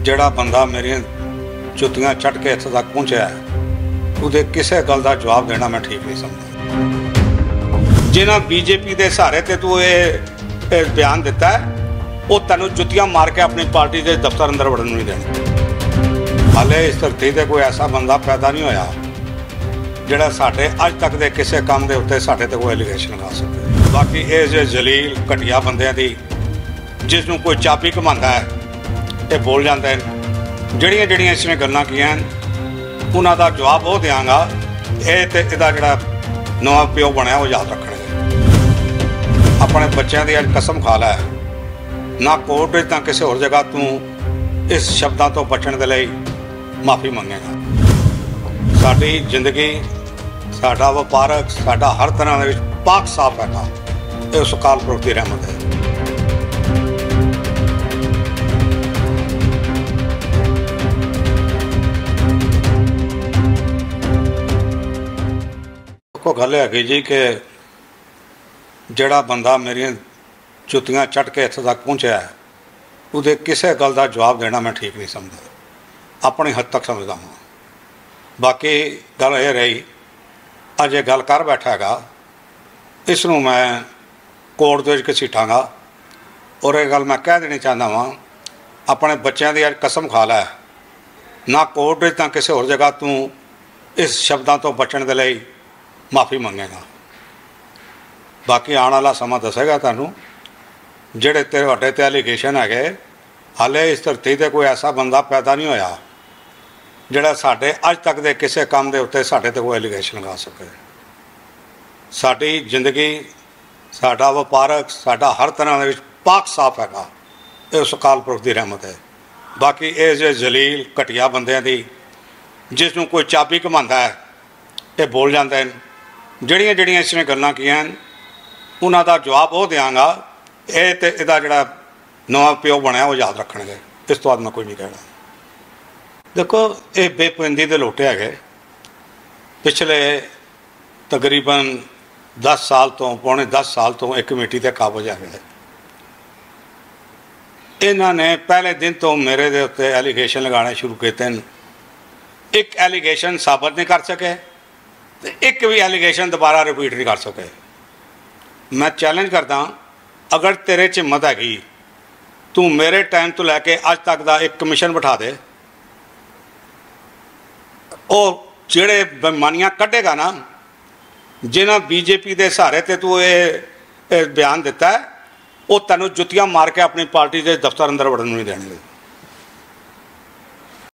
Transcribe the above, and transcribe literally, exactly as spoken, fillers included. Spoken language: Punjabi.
ਜਿਹੜਾ ਬੰਦਾ ਮੇਰੀਆਂ ਜੁੱਤੀਆਂ ਚੱਟ ਕੇ ਇੱਥੇ ਤੱਕ ਪਹੁੰਚਿਆ ਉਹਦੇ ਕਿਸੇ ਗੱਲ ਦਾ ਜਵਾਬ ਦੇਣਾ ਮੈਂ ਠੀਕ ਨਹੀਂ ਸਮਝਦਾ। ਜਿਨ੍ਹਾਂ ਬੀਜੇਪੀ ਦੇ ਸਹਾਰੇ ਤੇ ਤੂੰ ਇਹ ਬਿਆਨ ਦਿੱਤਾ ਉਹ ਤੈਨੂੰ ਜੁੱਤੀਆਂ ਮਾਰ ਕੇ ਆਪਣੀ ਪਾਰਟੀ ਦੇ ਦਫ਼ਤਰ ਅੰਦਰ ਵੜਨ ਨੂੰ ਨਹੀਂ ਦੇਣੀ। ਹਾਲੇ ਇਸ ਧਰਤੀ ਤੇ ਕੋਈ ਐਸਾ ਬੰਦਾ ਪੈਦਾ ਨਹੀਂ ਹੋਇਆ ਜਿਹੜਾ ਸਾਡੇ ਅੱਜ ਤੱਕ ਦੇ ਕਿਸੇ ਕੰਮ ਦੇ ਉੱਤੇ ਸਾਡੇ ਤੇ ਕੋਈ ਐਲੀਗੇਸ਼ਨ ਲਗਾ ਸਕੇ। ਬਾਕੀ ਇਹ ਜੇ ਜਲੀਲ ਘਟੀਆ ਬੰਦਿਆਂ ਦੀ ਜਿਸ ਨੂੰ ਕੋਈ ਚਾਬੀ ਘੁਮਾਉਂਦਾ ਹੈ ਇਹ ਬੋਲ ਜਾਂਦੇ ਨੇ। ਜਿਹੜੀਆਂ ਜਿਹੜੀਆਂ ਇਸਨੇ ਗੱਲਾਂ ਕੀਆਂ ਉਹਨਾਂ ਦਾ ਜਵਾਬ ਉਹ ਦਿਆਂਗਾ। ਇਹ ਤੇ ਇਹਦਾ ਜਿਹੜਾ ਨਵਾਂ ਪਿਓ ਬਣਿਆ ਉਹ ਯਾਦ ਰੱਖਣਗੇ। ਆਪਣੇ ਬੱਚਿਆਂ ਦੀ ਅੱਜ ਕਸਮ ਖਾ ਲੈ, ਨਾ ਕੋਰਟ ਵਿੱਚ ਨਾ ਕਿਸੇ ਹੋਰ ਜਗ੍ਹਾ ਤੂੰ ਇਸ ਸ਼ਬਦਾਂ ਤੋਂ ਬਚਣ ਦੇ ਲਈ ਮਾਫੀ ਮੰਗੇਗਾ। ਸਾਡੀ ਜ਼ਿੰਦਗੀ, ਸਾਡਾ ਵਪਾਰਕ, ਸਾਡਾ ਹਰ ਤਰ੍ਹਾਂ ਦੇ ਵਿੱਚ ਪਾਕ ਸਾਫ ਹੈਗਾ। ਇਹ ਉਸ ਅਕਾਲ ਪੁਰਖ ਦੀ ਰਹਿਮਤ ਹੈ। को गल है जी कि ਜਿਹੜਾ ਬੰਦਾ ਮੇਰੀਆਂ ਜੁੱਤੀਆਂ ਚੱਟ ਕੇ ਇੱਥੇ ਤੱਕ ਪਹੁੰਚਿਆ ਉਹਦੇ ਕਿਸੇ ਗੱਲ ਦਾ ਜਵਾਬ ਦੇਣਾ ਮੈਂ ਠੀਕ ਨਹੀਂ ਸਮਝਦਾ। ਆਪਣੀ ਹੱਦ ਤੱਕ ਸਮਝਦਾ ਹਾਂ। ਬਾਕੀ ਗੱਲ ਇਹ ਰਹੀ ਅੱਜ ਇਹ ਗੱਲ ਕਰ ਬੈਠਾ ਹੈਗਾ, ਇਸ ਨੂੰ ਮੈਂ ਕੋਰਟ ਦੇ ਵਿੱਚ ਘਸੀਟਾਂਗਾ। ਔਰ ਇਹ ਗੱਲ ਮੈਂ ਕਹਿ ਦੇਣੀ ਚਾਹੁੰਦਾ ਵਾਂ, ਆਪਣੇ ਬੱਚਿਆਂ ਦੀ ਅੱਜ ਕਸਮ ਖਾ ਲੈ, ਨਾ ਕੋਰਟ ਵਿੱਚ ਨਾ ਕਿਸੇ ਹੋਰ ਜਗ੍ਹਾ ਤੂੰ ਇਸ ਸ਼ਬਦਾਂ ਤੋਂ ਬਚਣ ਦੇ ਲਈ ਮਾਫੀ ਮੰਗੇਗਾ। ਬਾਕੀ ਆਉਣ ਵਾਲਾ ਸਮਾਂ ਦੱਸੇਗਾ ਤੁਹਾਨੂੰ ਜਿਹੜੇ ਤੁਹਾਡੇ ਤੇ ਐਲੀਗੇਸ਼ਨ ਹੈਗੇ। ਹਾਲੇ ਇਸ ਧਰਤੀ ਤੇ ਕੋਈ ਐਸਾ ਬੰਦਾ ਪੈਦਾ ਨਹੀਂ ਹੋਇਆ ਜਿਹੜਾ ਸਾਡੇ ਅੱਜ ਤੱਕ ਦੇ ਕਿਸੇ ਕੰਮ ਦੇ ਉੱਤੇ ਸਾਡੇ ਤੇ ਕੋਈ ਐਲੀਗੇਸ਼ਨ ਲਗਾ ਸਕੇ। ਸਾਡੀ ਜ਼ਿੰਦਗੀ, ਸਾਡਾ ਵਪਾਰਕ, ਸਾਡਾ ਹਰ ਤਰ੍ਹਾਂ ਦੇ ਵਿੱਚ ਪਾਕ ਸਾਫ ਹੈਗਾ। ਇਹ ਉਸ ਅਕਾਲ ਪੁਰਖ ਦੀ ਰਹਿਮਤ ਹੈ। ਬਾਕੀ ਇਹ ਜੇ ਜਲੀਲ ਘਟੀਆ ਬੰਦਿਆਂ ਦੀ ਜਿਸ ਨੂੰ ਕੋਈ ਚਾਬੀ ਘੁਮਾਉਂਦਾ ਹੈ ਇਹ ਬੋਲ ਜਾਂਦੇ ਨੇ। ਜਿਹੜੀਆਂ ਜਿਹੜੀਆਂ ਇਸਨੇ ਗੱਲਾਂ ਕੀਆਂ ਉਹਨਾਂ ਦਾ ਜਵਾਬ ਉਹ ਦਿਆਂਗਾ। ਇਹ ਤੇ ਇਹਦਾ ਜਿਹੜਾ ਨਵਾਂ ਪਿਓ ਬਣਿਆ ਉਹ ਯਾਦ ਰੱਖਣਗੇ। ਇਸ ਤੋਂ ਬਾਅਦ ਮੈਂ ਕੋਈ ਨਹੀਂ ਕਹਿਣਾ। ਦੇਖੋ, ਇਹ ਬੇਪੰਦੀ ਦੇ ਲੋਟੇ ਹੈਗੇ। ਪਿਛਲੇ ਤਕਰੀਬਨ ਦਸ ਸਾਲ ਤੋਂ ਪੌਣੇ ਦਸ ਸਾਲ ਤੋਂ ਇੱਕ ਕਮੇਟੀ ਤੇ ਕਾਬਜ਼ ਹੈਗੇ। ਇਹਨਾਂ ਨੇ ਪਹਿਲੇ ਦਿਨ ਤੋਂ ਮੇਰੇ ਦੇ ਉੱਤੇ ਐਲੀਗੇਸ਼ਨ ਲਗਾਉਣੇ ਸ਼ੁਰੂ ਕੀਤੇ ਨੇ। ਇੱਕ ਐਲੀਗੇਸ਼ਨ ਸਾਬਤ ਨਹੀਂ ਕਰ ਸਕੇ ਤੇ ਇੱਕ ਵੀ ਐਲੀਗੇਸ਼ਨ ਦੁਬਾਰਾ ਰਿਪੀਟ ਨਹੀਂ ਕਰ ਸਕੇ। ਮੈਂ ਚੈਲੰਜ ਕਰਦਾ, ਅਗਰ ਤੇਰੇ 'ਚ ਹਿੰਮਤ ਹੈਗੀ ਤੂੰ ਮੇਰੇ ਟਾਈਮ ਤੋਂ ਲੈ ਕੇ ਅੱਜ ਤੱਕ ਦਾ ਇੱਕ ਕਮਿਸ਼ਨ ਬਿਠਾ ਦੇ। ਉਹ ਜਿਹੜੇ ਬੇਈਮਾਨੀਆਂ ਕੱਢੇਗਾ ਨਾ, ਜਿਨ੍ਹਾਂ ਬੀਜੇਪੀ ਦੇ ਸਹਾਰੇ ਤੇ ਤੂੰ ਇਹ ਬਿਆਨ ਦਿੱਤਾ ਉਹ ਤੈਨੂੰ ਜੁੱਤੀਆਂ ਮਾਰ ਕੇ ਆਪਣੀ ਪਾਰਟੀ ਦੇ ਦਫ਼ਤਰ ਅੰਦਰ ਵੜਨ ਨੂੰ ਨਹੀਂ ਦੇਣਗੇ।